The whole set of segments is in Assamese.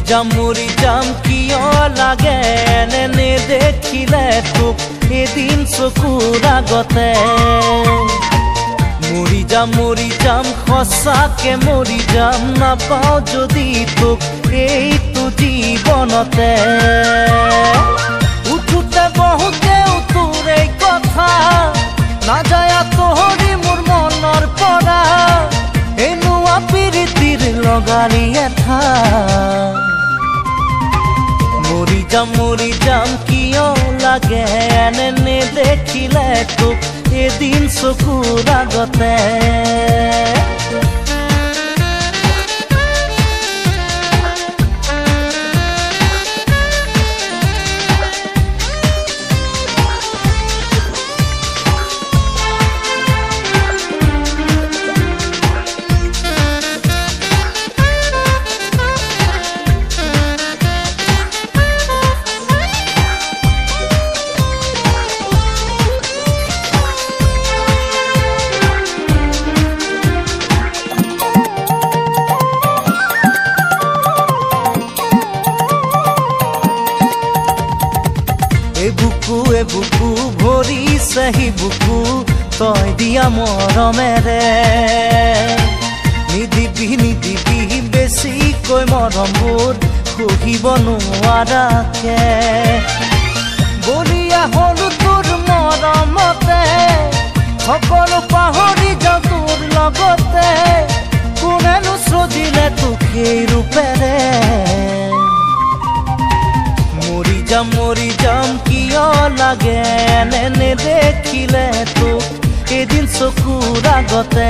মৰি যাম কিয় লাগে এনে নেদেখিলে তোক এদিন চকুৰ আগতে মৰি যাম সঁচাকে মৰি যাম নাপাওঁ যদি তোক এইটো জীৱনতে উঠোতে বহুতে তোৰে কথা নাযায় তোহৰি মোৰ মনৰ পৰা এনুৱা প্ৰীতিৰ লগাৰী এঠা মৰি যাম কিয় লাগে এনে নেদেখিলে তোক এদিন চকুৰ আগতে বুকু ভৰিছে হি বুকু তই দিয়া মৰমেৰে নিদিবি বেছিকৈ মৰমবোৰ সহিব নোৱাৰাকে বলিয়া হলো তোৰ মৰমতে সকলো পাহৰি যাওঁ তোৰ লগতে কোনেনো সজিলে তোক সেই ৰূপেৰে মৰি যাম কিয় লাগে এনে নেদেখিলে তোক এদিন চকুৰ আগতে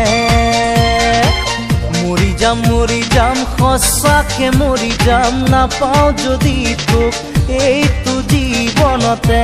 মৰি যাম সঁচাকে মৰি যাম নাপাওঁ যদি তোক এইটো জীৱনতে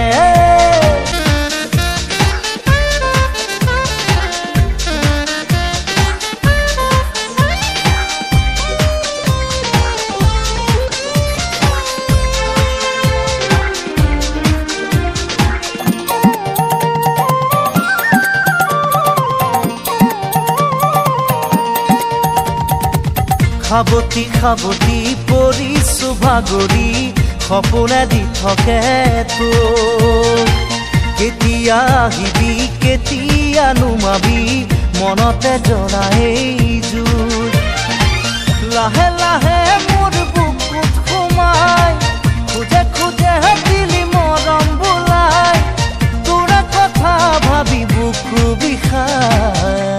খাবতি পৰিছো ভাগৰি সপোনে দি থাকে তোক কেতিয়া আহিবি কেতিয়া নুমাবি মনতে জ্বলাই জুই লাহে লাহে মোৰ বুকুত সোমাই খোজে দিলি মৰম বোলাই তোৰে কথা ভাবি বুকু বিষাই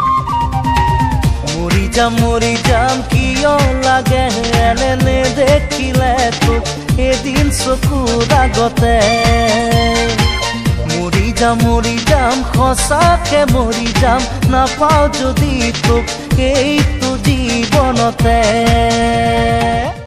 মৰি যাম কিয় লাগে এনে নেদেখিলে তোক এদিন চকুৰ আগতে মৰি যাম সঁচাকে মৰি যাম নাপাওঁ যদি তোক এইটো জীৱনতে